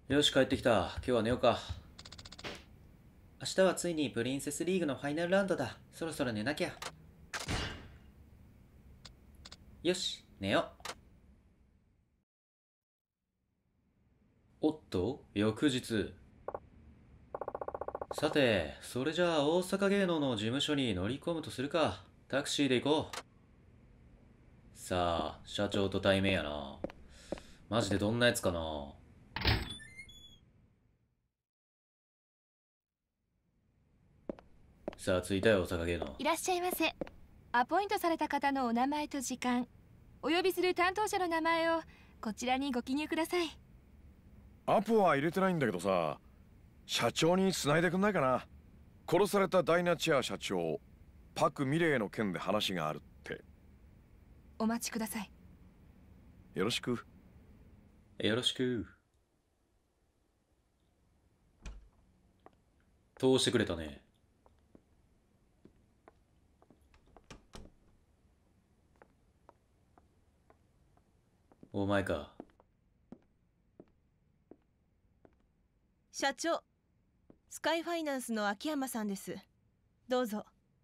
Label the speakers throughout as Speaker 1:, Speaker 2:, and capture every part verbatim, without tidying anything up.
Speaker 1: よし、帰ってきた。今日は寝ようか。明日はついにプリンセスリーグのファイナルラウンドだ。そろそろ寝なきゃ。よし、寝よう。おっと、翌日。さて、それじゃあ大阪芸能の事務所に乗り込むとするか。タクシーで行こう。さあ、社長と対面やな。マジでどんなやつかな。さあ、着いたよ、大阪芸能。
Speaker 2: いらっしゃいませ。アポイントされた方のお名前と時間、お呼びする担当者の名前をこちらにご記入ください。
Speaker 3: アポは入れてないんだけどさ、社長に繋いでくんないかな。殺されたダイナチェア社長、パク・ミレイの件で話があるって。
Speaker 2: お待ちください。
Speaker 3: よろしく。
Speaker 1: よろしく。通してくれたね。お前か。
Speaker 4: 社長、スカイファイナンスの秋山さんです。どうぞ。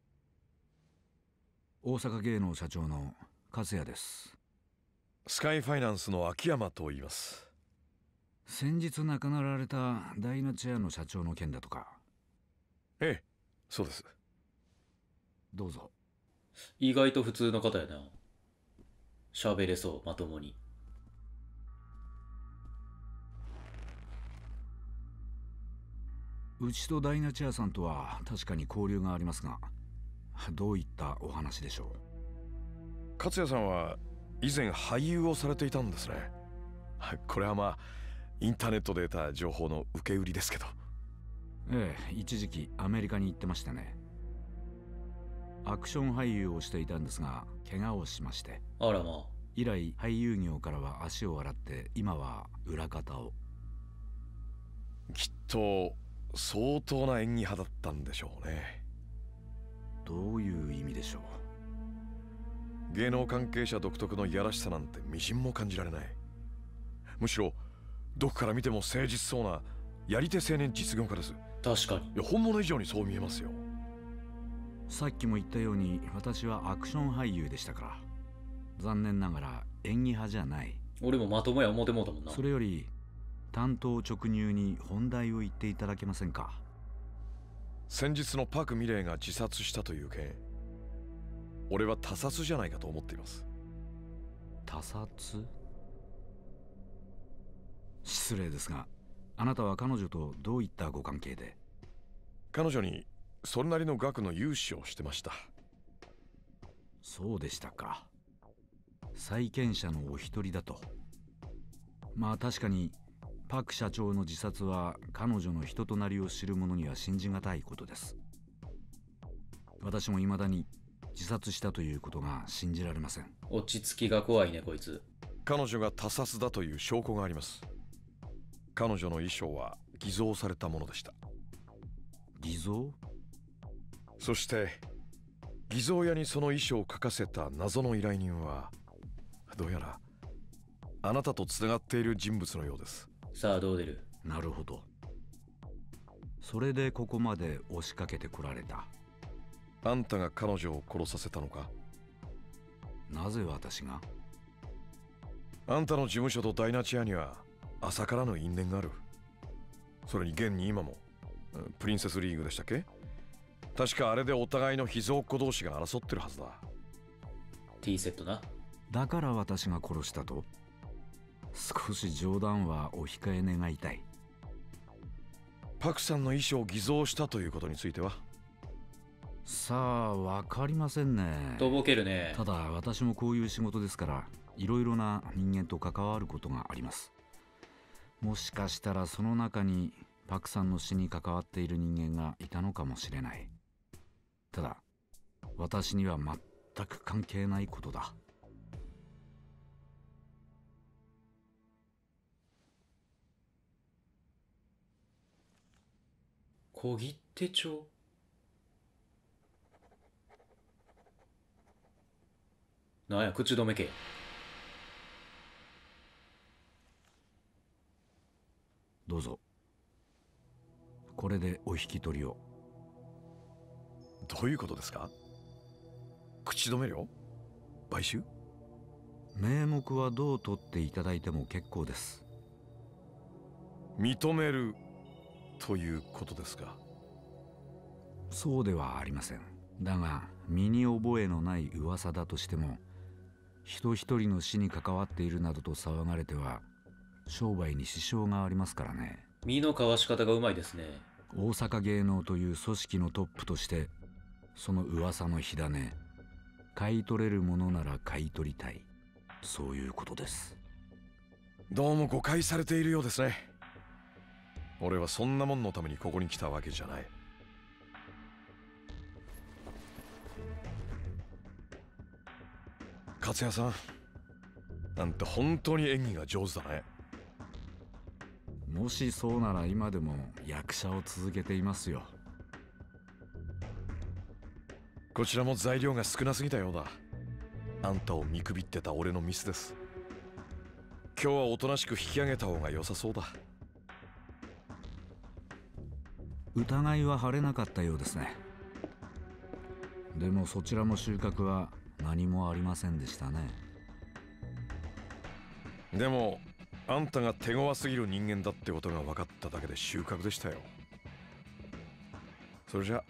Speaker 5: 大阪芸能社長の勝也です。
Speaker 3: スカイファイナンスの秋山と言います。
Speaker 5: 先日亡くなられたダイナチェアの社長の件だとか。
Speaker 3: ええ、そうです。
Speaker 5: どうぞ。
Speaker 1: 意外と普通の方やな。喋れそう、まともに。
Speaker 5: うちとダイナチェアさんとは確かに交流がありますが、どういったお話でしょ
Speaker 3: 勝也さんは以前俳優をされていたんですね。これはまあインターネットで得た情報の受け売りですけど。
Speaker 5: う。ええ、一時期アメリカに行ってましたね。アクション俳優をしていたんですが、怪我をしまして。
Speaker 1: あらまあ。
Speaker 5: 以来俳優業からは足を洗って、今は裏方を。
Speaker 3: きっと相当な演技派だったんでしょうね。
Speaker 5: どういう意味でしょう。
Speaker 3: 芸能関係者独特のいやらしさなんてみじんも感じられない。むしろどこから見ても誠実そうなやり手青年実業家です。
Speaker 1: 確かに。
Speaker 3: いや本物以上にそう見えますよ。
Speaker 5: さっきも言ったように、私はアクション俳優でしたから。残念ながら演技派じゃない。
Speaker 1: 俺もまともや思ってもうたもんな。
Speaker 5: それより単刀直入に本題を言っていただけませんか。
Speaker 3: 先日のパク・ミレイが自殺したという件、俺は他殺じゃないかと思っています。
Speaker 5: 他殺？失礼ですが、あなたは彼女とどういったご関係で？
Speaker 3: 彼女にそれなりの額の融資をしてました。
Speaker 5: そうでしたか。債権者のお一人だと。まあ確かにパク社長の自殺は彼女の人となりを知る者には信じがたいことです。私も未だに自殺したということが信じられません。
Speaker 1: 落ち着きが怖いね、こいつ。
Speaker 3: 彼女が他殺だという証拠があります。彼女の衣装は偽造されたものでした。
Speaker 5: 偽造？
Speaker 3: そして偽造屋にその衣装を描かせた謎の依頼人はどうやらあなたとつながっている人物のようです。
Speaker 1: さあどう出る？
Speaker 5: なるほど。それでここまで押しかけてこられた。
Speaker 3: あんたが彼女を殺させたのか？
Speaker 5: なぜ私が？
Speaker 3: あんたの事務所とダイナチアには浅からぬ因縁がある。それに現に今もプリンセスリーグでしたっけ？確かあれでお互いの秘蔵っ子同士が争ってるはずだ。
Speaker 1: T セットな。
Speaker 5: だから私が殺したと？少し冗談はお控え願いたい。
Speaker 3: パクさんの衣装を偽造したということについては？
Speaker 5: さあ、わかりませんね。
Speaker 1: とぼけるね。
Speaker 5: ただ私もこういう仕事ですから、いろいろな人間と関わることがあります。もしかしたらその中にパクさんの死に関わっている人間がいたのかもしれない。ただ私には全く関係ないことだ。
Speaker 1: 小切手帳。なんや、口止めけ。
Speaker 5: どうぞ。これでお引き取りを。
Speaker 3: どういうことですか？口止め料？買収？
Speaker 5: 名目はどう取っていただいても結構です。
Speaker 3: 認めるということですか？
Speaker 5: そうではありません。だが身に覚えのない噂だとしても、人一人の死に関わっているなどと騒がれては商売に支障がありますからね。
Speaker 1: 身のかわし方がうまいですね。
Speaker 5: 大阪芸能という組織のトップとして、その噂の火種、買い取れるものなら買い取りたい、そういうことです。
Speaker 3: どうも誤解されているようですね。俺はそんなもんのためにここに来たわけじゃない。勝谷さん、あんた本当に演技が上手だね。
Speaker 5: もしそうなら今でも役者を続けていますよ。
Speaker 3: こちらも材料が少なすぎたようだ。あんたを見くびってた俺のミスです。今日はおとなしく引き上げた方が良さそうだ。
Speaker 5: 疑いは晴れなかったようですね。でもそちらも収穫は何もありませんでしたね。
Speaker 3: でもあんたが手強すぎる人間だってことが分かっただけで収穫でしたよ。それじゃ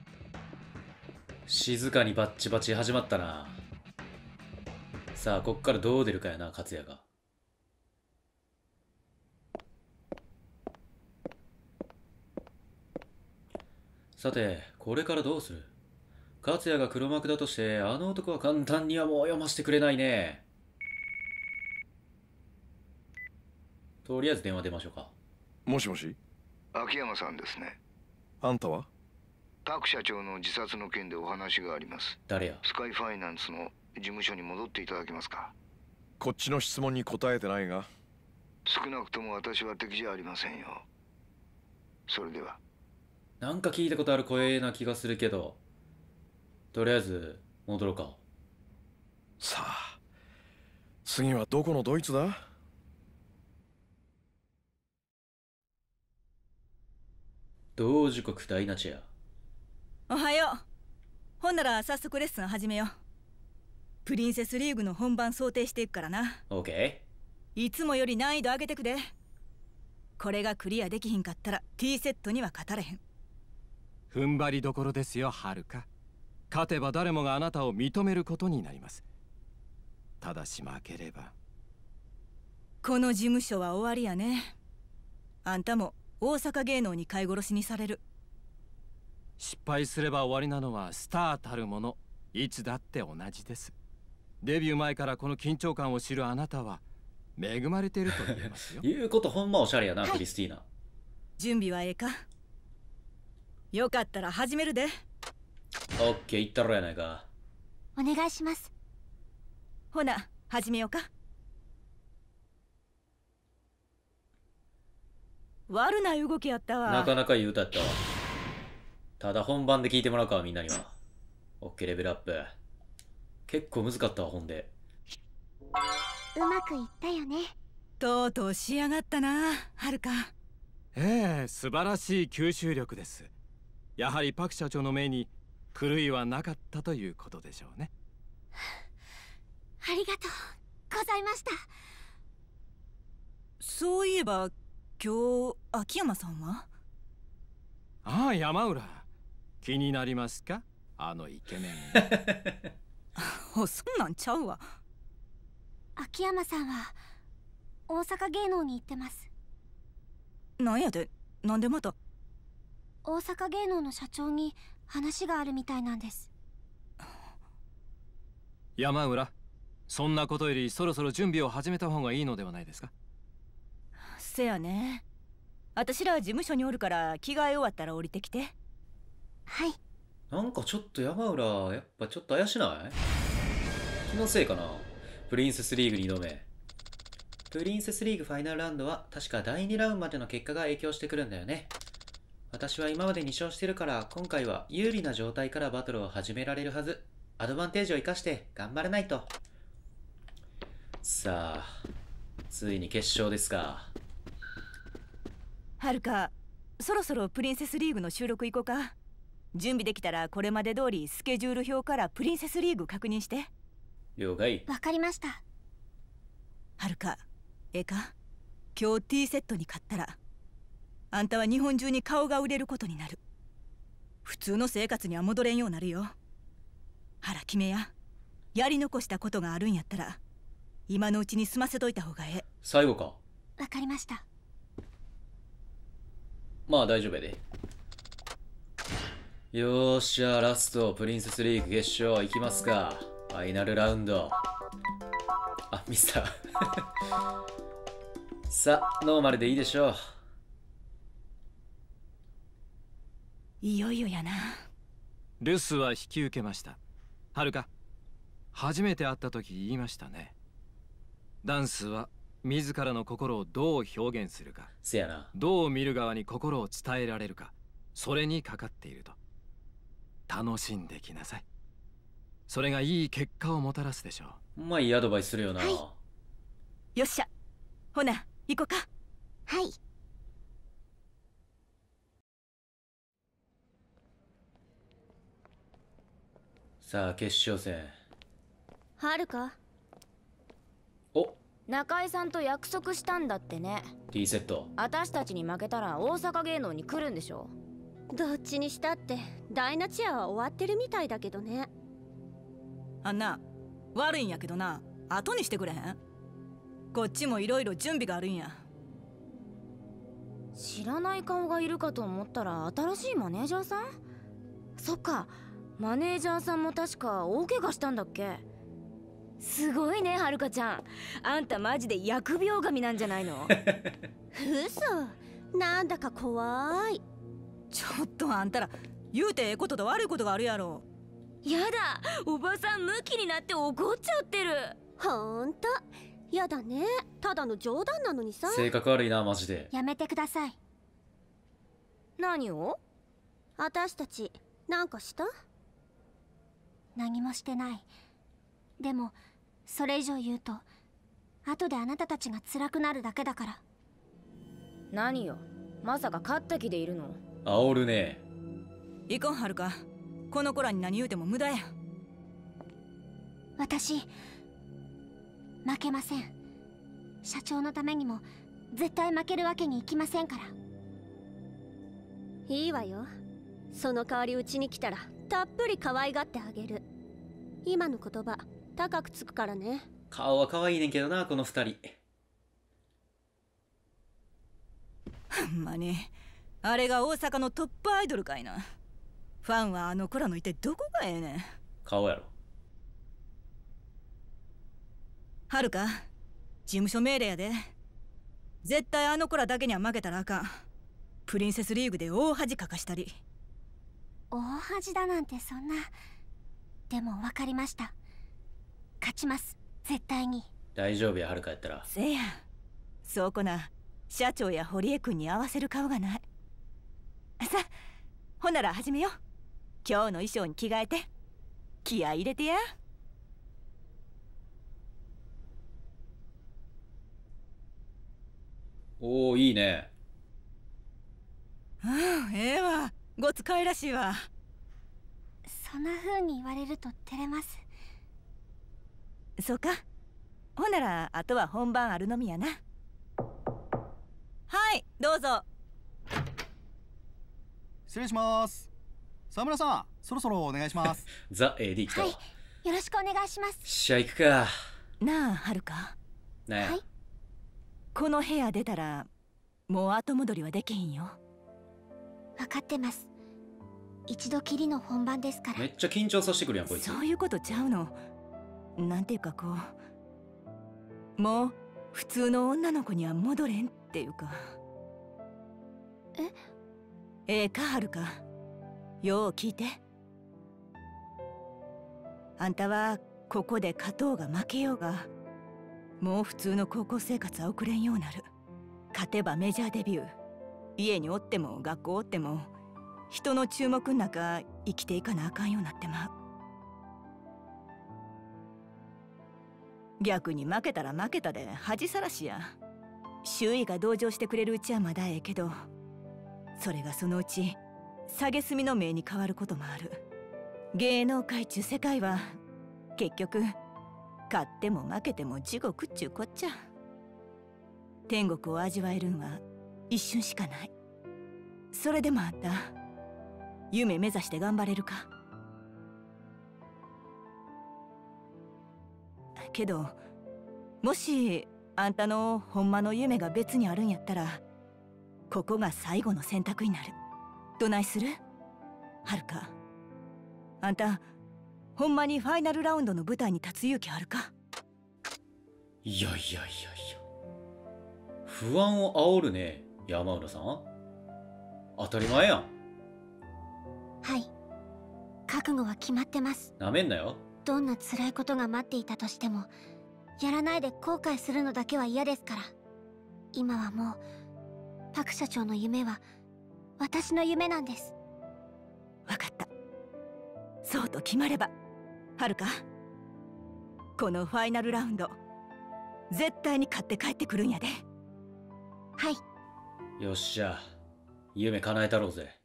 Speaker 1: 静かにバッチバチ始まったな。さあこっからどう出るかやな、勝也が。さてこれからどうする？勝也が黒幕だとして、あの男は簡単にはもう読ませてくれないね。とりあえず電話出ましょうか。
Speaker 3: もしもし。
Speaker 6: 秋山さんですね。
Speaker 3: あんたは？
Speaker 6: パク社長の自殺の件でお話があります。
Speaker 1: 誰や？
Speaker 6: スカイファイナンスの事務所に戻っていただけますか？
Speaker 3: こっちの質問に答えてないが。
Speaker 6: 少なくとも私は敵じゃありませんよ。それでは。
Speaker 1: なんか聞いたことある声な気がするけど、とりあえず戻ろうか。
Speaker 3: さあ次はどこのドイツだ？
Speaker 1: 同時刻ダイナチェア。
Speaker 7: おはよう。ほんなら早速レッスン始めよう。プリンセスリーグの本番想定していくからな。
Speaker 1: オーケ
Speaker 7: ー。いつもより難易度上げてくで。これがクリアできひんかったら T セットには勝たれへん。
Speaker 8: 踏ん張りどころですよ、はるか。勝てば誰もがあなたを認めることになります。ただし負ければ。
Speaker 7: この事務所は終わりやね。あんたも大阪芸能に飼い殺しにされる。
Speaker 8: 失敗すれば終わりなのはスターたるもの、いつだって同じです。デビュー前からこの緊張感を知るあなたは恵まれていると言えますよ。
Speaker 1: 言うことほんまおしゃれやな、
Speaker 7: はい、
Speaker 1: クリスティーナ。
Speaker 7: 準備はええか？よかったら始めるで。
Speaker 1: オッケー、言ったろやないか。
Speaker 7: お願いします。ほな始めようか。悪な動きやったわ。
Speaker 1: なかなかいい歌やったわ。ただ本番で聞いてもらうか、みんなには。オッケー、レベルアップ。結構難かったわ、ほんで。
Speaker 9: うまくいったよね。
Speaker 7: とうとう仕上がったな、はるか。
Speaker 8: ええ、素晴らしい吸収力です。やはりパク社長の目に狂いはなかったということでしょうね。
Speaker 9: ありがとうございました。
Speaker 7: そういえば今日秋山さんは？
Speaker 8: ああ、山浦、気になりますか、あのイケメン。
Speaker 7: そんなんちゃうわ。
Speaker 9: 秋山さんは大阪芸能に行ってます。
Speaker 7: なんやで、なんでまた？
Speaker 9: 大阪芸能の社長に話があるみたいなんです。
Speaker 8: 山浦、そんなことよりそろそろ準備を始めた方がいいのではないですか？
Speaker 7: せやね。私ら事務所におるから着替え終わったら降りてきて。
Speaker 9: はい。
Speaker 1: なんかちょっと山浦、やっぱちょっと怪しない？気のせいかな。プリンセスリーグにどめ。プリンセスリーグファイナルラウンドは確かだいにラウンドまでの結果が影響してくるんだよね。私は今までに勝してるから今回は有利な状態からバトルを始められるはず。アドバンテージを生かして頑張らないと。さあ、ついに決勝ですか。
Speaker 7: はるか、そろそろプリンセスリーグの収録行こうか。準備できたらこれまで通りスケジュール表からプリンセスリーグ確認して。
Speaker 1: 了解。
Speaker 9: わかりました。
Speaker 7: はるか、ええか、今日ティーセットに勝ったらあんたは日本中に顔が売れることになる。普通の生活には戻れんようになるよ。腹決めや。やり残したことがあるんやったら今のうちに済ませといた方がええ。
Speaker 1: 最後か。
Speaker 9: わかりました。
Speaker 1: まあ大丈夫やで。よーし、じゃあラストプリンセスリーグ決勝いきますか。ファイナルラウンド。あ、ミスターさあノーマルでいいでしょう。
Speaker 7: いよいよやな。
Speaker 8: 留守は引き受けました。はるか、初めて会った時言いましたね。ダンスは自らの心をどう表現するか、
Speaker 1: せやな、
Speaker 8: どう見る側に心を伝えられるか、それにかかっていると。楽しんできなさい。それがいい結果をもたらすでしょう。
Speaker 1: まあいいアドバイスするよな、はい、
Speaker 7: よっしゃ、ほな行こうか。
Speaker 9: はい。
Speaker 1: さあ決勝戦。
Speaker 10: はるか、
Speaker 1: お、
Speaker 10: 中井さんと約束したんだってね。
Speaker 1: T セット。
Speaker 10: 私たちに負けたら大阪芸能に来るんでしょ。
Speaker 11: どっちにしたってダイナチアは終わってるみたいだけどね。
Speaker 7: あんな、悪いんやけどな、後にしてくれへん？こっちもいろいろ準備があるんや。
Speaker 10: 知らない顔がいるかと思ったら新しいマネージャーさん？そっか、マネージャーさんも確か大怪我したんだっけ？すごいね、はるかちゃん。あんたマジで疫病神なんじゃないの？
Speaker 11: 嘘、なんだか怖い。
Speaker 7: ちょっとあんたら、言うてええことと悪いことがあるやろ。
Speaker 10: やだ、おばさんムキになって怒っちゃってる。
Speaker 11: ほんとやだね。ただの冗談なのにさ。
Speaker 1: 性格悪いなマジで。
Speaker 9: やめてください。
Speaker 10: 何を？
Speaker 11: 私たちなんかした？
Speaker 9: 何もしてない。でもそれ以上言うと後であなたたちが辛くなるだけだから。
Speaker 10: 何よ、まさか勝った気でいるの？
Speaker 1: 煽るね。
Speaker 7: いこん、はるか、この子らに何言うても無駄や。
Speaker 9: 私負けません。社長のためにも絶対負けるわけにいきませんから。
Speaker 11: いいわよ。その代わりうちに来たらたっぷり可愛がってあげる。今の言葉高くつくからね。
Speaker 1: 顔は可愛いねんけどなこの二人。
Speaker 7: ほんまにあれが大阪のトップアイドルかいな。ファンはあの子らのいてどこがええねん。
Speaker 1: 顔やろ。
Speaker 7: はるか、事務所命令やで。絶対あの子らだけには負けたらあかん。プリンセスリーグで大恥かかしたり。
Speaker 9: 大恥だなんてそんな。でも分かりました。勝ちます、絶対に。
Speaker 1: 大丈夫や、はるかやったら。
Speaker 7: せや、そうこな社長や堀江君に合わせる顔がない。さあ、ほんなら始めよう。今日の衣装に着替えて気合い入れてや。
Speaker 1: おお、いいね。
Speaker 7: うん、ええわ。ごつかいらしいわ。
Speaker 9: そんな風に言われると照れます。
Speaker 7: そうか。ほんならあとは本番あるのみやな。はい、どうぞ。
Speaker 12: 失礼します。沢村さん、そろそろお願いします。
Speaker 1: ザ・ エーディー 来たわ。
Speaker 9: はい、よろしくお願いします。
Speaker 1: 試合行くか。
Speaker 7: なあ、はるか。
Speaker 1: なんや、
Speaker 9: はい、
Speaker 7: この部屋出たらもう後戻りはできひんよ。
Speaker 9: 分かってます。一度きりの本番ですから。
Speaker 1: めっちゃ緊張させてくるやんこいつ。
Speaker 7: そういうことちゃうの。なんていうかこう、もう普通の女の子には戻れんっていうか。
Speaker 9: え
Speaker 7: ええか、はるか、よう聞いて。あんたはここで勝とうが負けようがもう普通の高校生活は送れんようなる。勝てばメジャーデビュー。家におっても学校おっても人の注目ん中生きていかなあかんようなってまう。逆に負けたら負けたで恥さらしや。周囲が同情してくれるうちはまだええけど、 それがそのうち蔑みの名に変わることもある。芸能界中世界は結局勝っても負けても地獄っちゅうこっちゃ。天国を味わえるんは一瞬しかない。それでもあんた夢目指して頑張れるか？けどもしあんたのほんまの夢が別にあるんやったら、ここが最後の選択になる。どないする？はるか、あんたほんまにファイナルラウンドの舞台に立つ勇気あるか？
Speaker 1: いやいやいやいや、不安を煽るね山浦さん。当たり前やん。
Speaker 9: はい、覚悟は決まってます。
Speaker 1: なめんなよ。
Speaker 9: どんな辛いことが待っていたとしても、やらないで後悔するのだけは嫌ですから。今はもうパク社長の夢は私の夢なんです。
Speaker 7: わかった。そうと決まれば、はるか、このファイナルラウンド絶対に勝って帰ってくるんやで。
Speaker 9: はい。
Speaker 1: よっしゃ、夢叶えたろうぜ。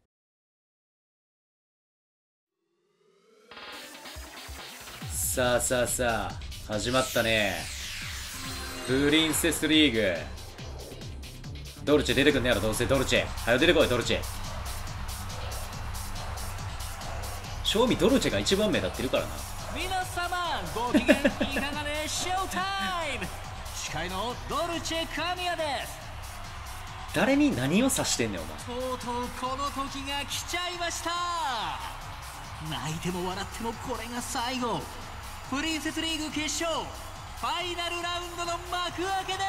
Speaker 1: さあさあさあ、始まったね。プリンセスリーグ。ドルチェ出てくんねやろ、どうせドルチェ。はよ出てこい、ドルチェ。正味ドルチェが一番目立ってるからな。
Speaker 13: 皆様ご機嫌いかがでショータイム。司会のドルチェ神谷です。
Speaker 1: 誰に何を指してんねんお前。
Speaker 13: とうとうこの時が来ちゃいました。泣いても笑ってもこれが最後。プリンセスリーグ決勝ファイナルラウンドの幕開けです。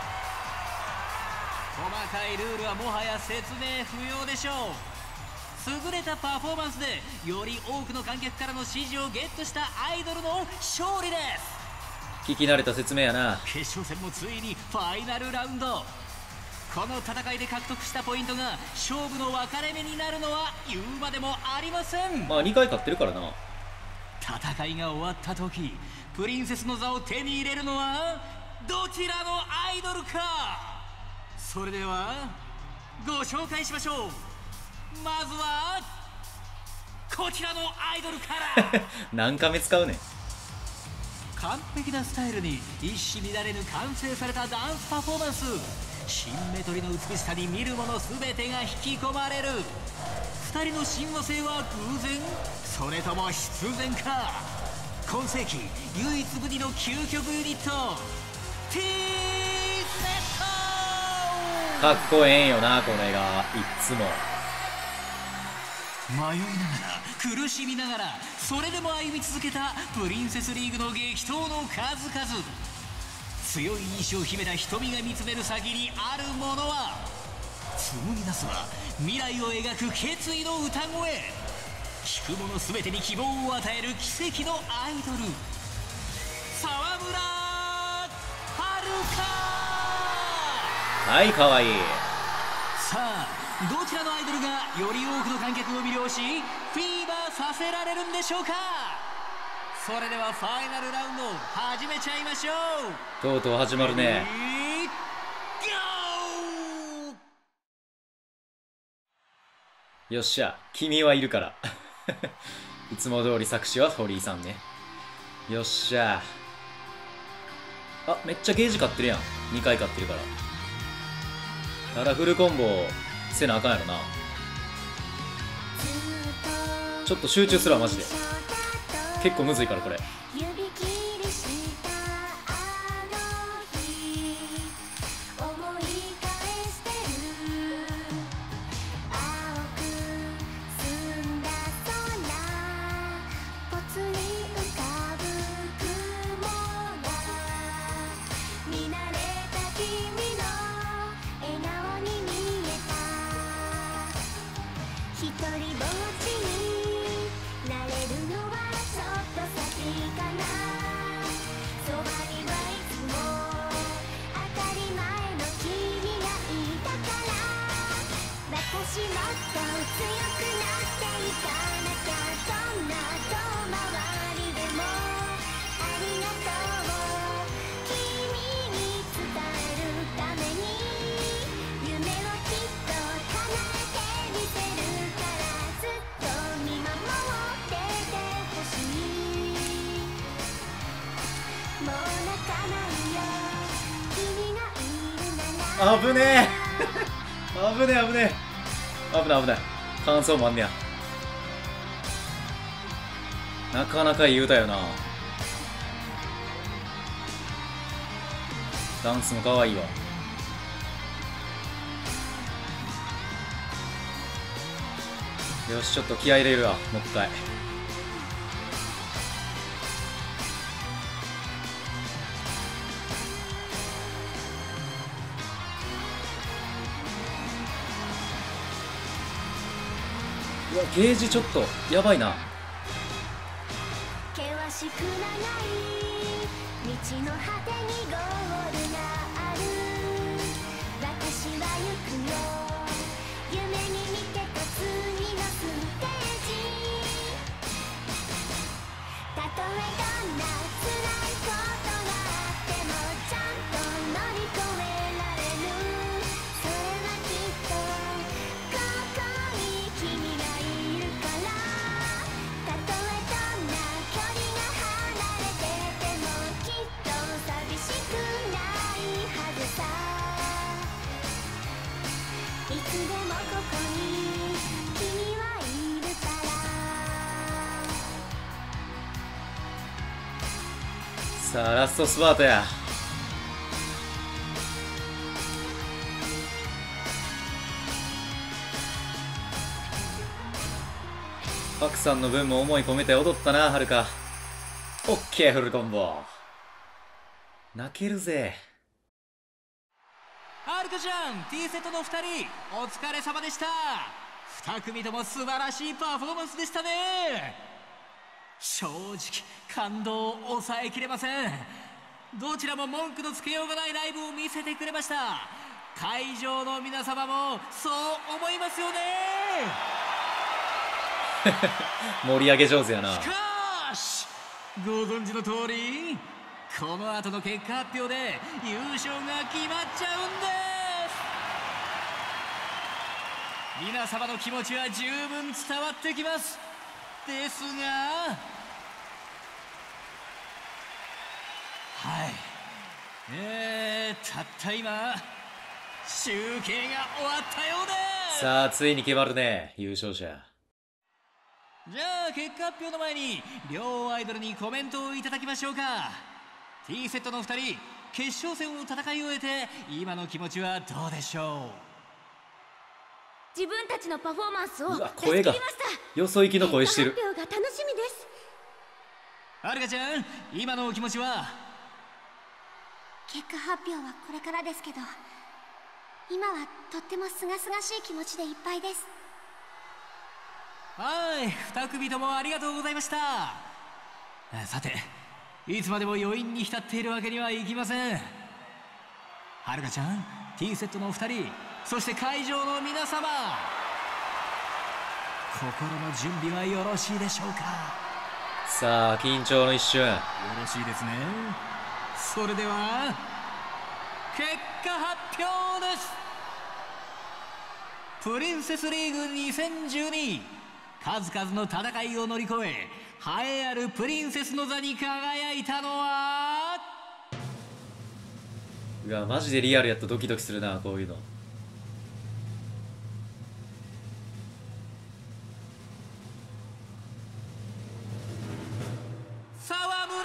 Speaker 13: 細かいルールはもはや説明不要でしょう。優れたパフォーマンスでより多くの観客からの支持をゲットしたアイドルの勝利です。
Speaker 1: 聞き慣れた説明やな。
Speaker 13: 決勝戦もついにファイナルラウンド。この戦いで獲得したポイントが勝負の分かれ目になるのは言うまでもありません。
Speaker 1: まあにかい勝ってるからな。
Speaker 13: 戦いが終わった時、プリンセスの座を手に入れるのはどちらのアイドルか。それではご紹介しましょう。まずはこちらのアイドルから
Speaker 1: 何カメ使うねん。
Speaker 13: 完璧なスタイルに一糸乱れぬ完成されたダンスパフォーマンス。シンメトリの美しさに見る者全てが引き込まれる。ふたりの親和性は偶然、それとも必然か。今世紀唯一無二の究極ユニット T セット。
Speaker 1: かっこええんよなこれがいっつも。
Speaker 13: 迷いながら苦しみながらそれでも歩み続けたプリンセスリーグの激闘の数々。強い意志を秘めた瞳が見つめる先にあるものは、紡ぎ出すは未来を描く決意の歌声。聞く者全てに希望を与える奇跡のアイドル、沢村遥。
Speaker 1: はいかわいい。
Speaker 13: さあどちらのアイドルがより多くの観客を魅了しフィーバーさせられるんでしょうか。それではファイナルラウンド始めちゃいましょう。
Speaker 1: とうとう始まるね。よっしゃ、君はいるからいつも通り作詞は堀井さんね。よっしゃ。あ、めっちゃゲージ買ってるやん。にかい買ってるから。ただフルコンボせなあかんやろな。ちょっと集中するわマジで。結構むずいからこれ。
Speaker 9: 叶
Speaker 1: 危ねえ危ねえ危ねえ危ない危ない。感想もあんねや。なかなかいい歌よな。ダンスも可愛いわ。よし、ちょっと気合い入れるわ、もう一回。うわ、ゲージちょっとやばいな。
Speaker 14: 険しく長い道の果てにゴールがある。私は行くよ、夢に見てた次のステージ。たとえどんな辛いことがあってもちゃんと乗り越えられる。それはきっとここに君がいるから。たとえどんな距離が離れててもきっと寂しくないはずさ。いつでもここに君はいるから。
Speaker 1: さあラストスパートや。パクさんの分も思い込めて踊ったな、はるか。オッケー、フルコンボ。泣けるぜ。
Speaker 13: はるかちゃん、 T セットのふたりお疲れ様でした。に組とも素晴らしいパフォーマンスでしたね。正直感動を抑えきれません。どちらも文句のつけようがないライブを見せてくれました。会場の皆様もそう思いますよね。
Speaker 1: 盛り上げ上手やな。
Speaker 13: しかしご存知の通り、この後の結果発表で優勝が決まっちゃうんです。皆様の気持ちは十分伝わってきます。ですが、はい、えー、たった今集計が終わったようです。
Speaker 1: さあついに決まるね、優勝者。
Speaker 13: じゃあ結果発表の前に両アイドルにコメントをいただきましょうか。 T セットのふたり、決勝戦を戦い終えて今の気持ちはどうでしょ
Speaker 10: う。自分たちのパフォーマンスを
Speaker 1: うわ、声がよそ行きの声してる。
Speaker 10: 結果発表が楽しみです。
Speaker 13: はるかちゃん、今のお気持ちは？
Speaker 9: 結果発表はこれからですけど、今はとってもすがすがしい気持ちでいっぱいです。
Speaker 13: はい、に組ともありがとうございました。さて、いつまでも余韻に浸っているわけにはいきません。はるかちゃん、 T セットのふたり、そして会場の皆様、心の準備はよろしいでしょうか。
Speaker 1: さあ緊張の一瞬。よ
Speaker 13: ろしいですね。それでは結果発表です。プリンセスリーグにせんじゅうに、数々の戦いを乗り越え栄えあるプリンセスの座に輝いたのは、
Speaker 1: うわマジでリアルやった。ドキドキするな、こういうの。
Speaker 13: 沢村は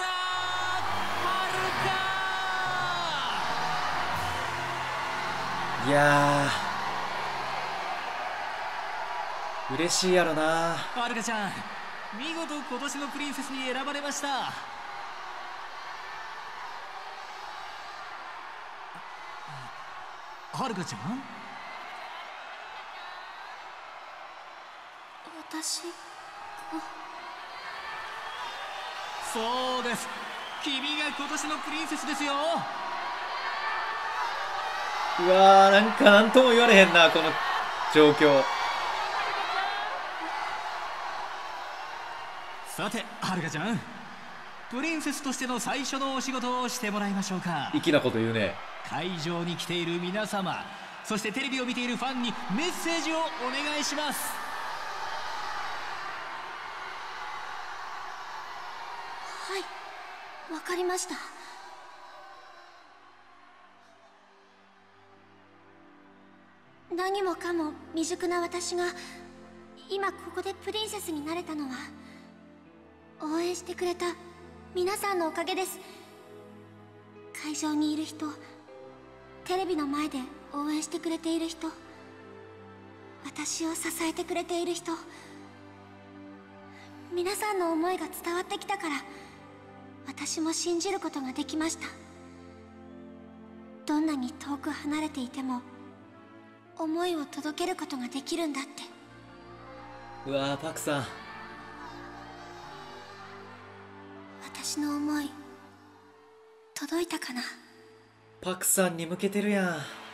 Speaker 1: るか。いやー嬉しいやろな。
Speaker 13: はるかちゃん、見事今年のプリンセスに選ばれました。はるかちゃん、
Speaker 9: 私が。
Speaker 13: そうです、君が今年のプリンセスですよ。
Speaker 1: うわーなんかなんとも言われへんな、この状況。
Speaker 13: さてはるかちゃん、プリンセスとしての最初のお仕事をしてもらいましょうか。
Speaker 1: 粋なこと言うね。
Speaker 13: 会場に来ている皆様、そしてテレビを見ているファンにメッセージをお願いします。
Speaker 9: はい、わかりました。 何もかも未熟な私が今ここでプリンセスになれたのは応援してくれた皆さんのおかげです。会場にいる人、テレビの前で応援してくれている人、私を支えてくれている人、皆さんの思いが伝わってきたから私も信じることができました。どんなに遠く離れていても思いを届けることができるんだって。
Speaker 1: うわー、パクさん。
Speaker 9: 私の思い届いたかな。
Speaker 1: パクさんに向けてるやん。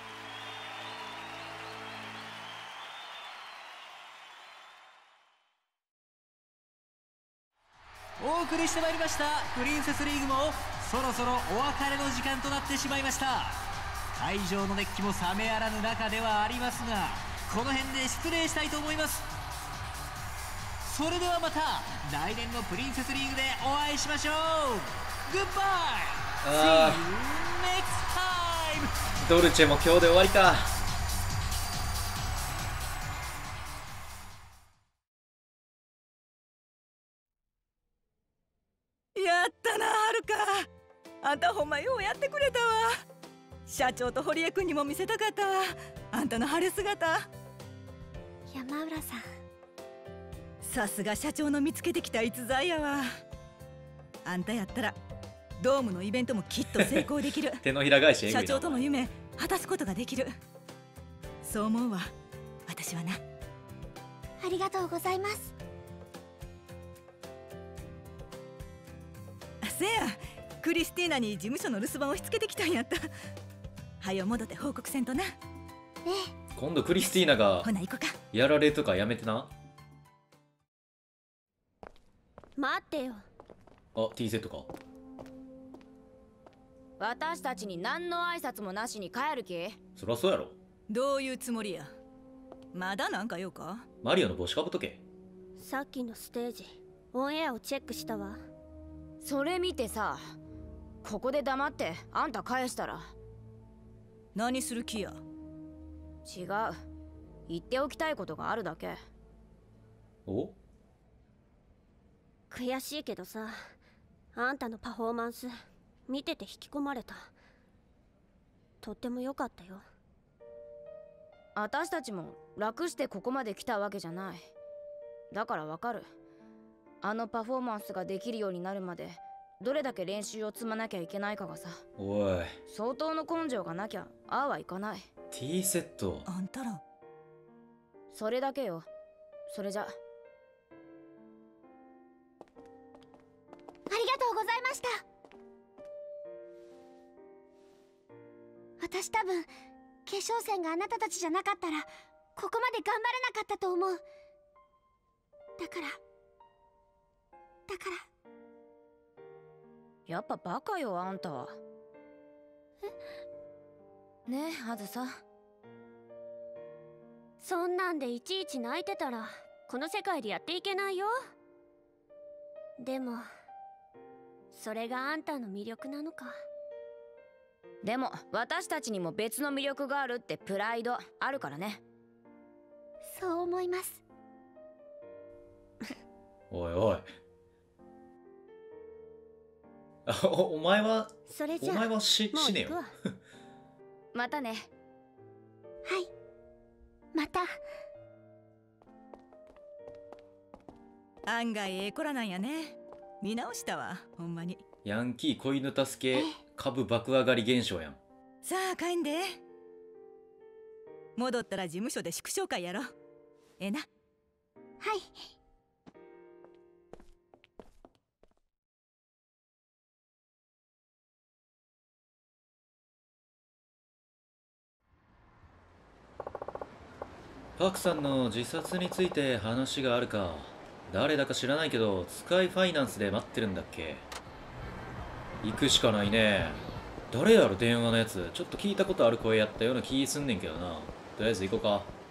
Speaker 13: お送りしてまいりましたプリンセスリーグもそろそろお別れの時間となってしまいました。会場の熱気も冷めやらぬ中ではありますが、この辺で失礼したいと思います。それではまた来年のプリンセスリーグでお会いしましょう。グッバイ。 See you
Speaker 1: あ
Speaker 13: next time。
Speaker 1: ドルチェも今日で終わりか。
Speaker 7: やったな、はるか。あんたほんまようやってくれたわ。社長と堀江君にも見せたかったわ、あんたの晴れ姿。
Speaker 9: 山浦さん、
Speaker 7: さすが社長の見つけてきた逸材やわ。あんたやったらドームのイベントもきっと成功できる。
Speaker 1: 手のひら返しえぐいな。
Speaker 7: 社長との夢果たすことができる。そう思うわ、私はな。
Speaker 9: ありがとうございます。
Speaker 7: あ、せや、クリスティーナに事務所の留守番をしつけてきたんやった。はよ戻って報告せんとな。ね
Speaker 9: え、
Speaker 1: 今度クリスティーナが
Speaker 7: ほな行こか。
Speaker 1: やられとかやめてな。
Speaker 11: 待ってよ。
Speaker 1: あ、T セットか。
Speaker 10: 私たちに何の挨拶もなしに帰る気？
Speaker 1: そりゃそうやろ。
Speaker 7: どういうつもりや。まだなんか用か。
Speaker 1: マリオの帽子かぶっとけ。
Speaker 11: さっきのステージオンエアをチェックしたわ。
Speaker 10: それ見てさ、ここで黙ってあんた返したら。
Speaker 7: 何する気や。
Speaker 10: 違う、言っておきたいことがあるだけ。
Speaker 1: お？
Speaker 11: 悔しいけどさ、あんたのパフォーマンス見てて引き込まれた。とっても良かったよ。
Speaker 10: 私たちも楽してここまで来たわけじゃない。だからわかる。あのパフォーマンスができるようになるまでどれだけ練習を積まなきゃいけないかがさ。
Speaker 1: おい、
Speaker 10: 相当の根性がなきゃああはいかない。
Speaker 1: T セット。
Speaker 7: あんたら
Speaker 10: それだけよ。それじゃ。
Speaker 9: ありがとうございました。私多分決勝戦があなたたちじゃなかったらここまで頑張れなかったと思う。だからだから
Speaker 10: やっぱバカよ、あんたは。え？ねえ、あずさ。
Speaker 11: そんなんでいちいち泣いてたらこの世界でやっていけないよ。でもそれがあんたの魅力なのか。
Speaker 10: でも私たちにも別の魅力があるってプライドあるからね。
Speaker 9: そう思います。
Speaker 1: おいおい。あ、お、お前は
Speaker 11: それじゃあ
Speaker 1: お前はし
Speaker 11: もう
Speaker 1: 死ねよ。
Speaker 11: 行くわ。
Speaker 10: またね。
Speaker 9: はい、また。
Speaker 7: 案外ええ子らなんやね。見直したわ、ほんまに。
Speaker 1: ヤンキー子犬助け株爆上がり現象やん。
Speaker 7: さあ帰んで。戻ったら事務所で祝勝会やろ。ええな。
Speaker 9: はい。
Speaker 1: パクさんの自殺について話があるか。誰だか知らないけどスカイファイナンスで待ってるんだっけ。行くしかないね。誰やろ電話のやつ。ちょっと聞いたことある声やったような気すんねんけどな。とりあえず行こうか。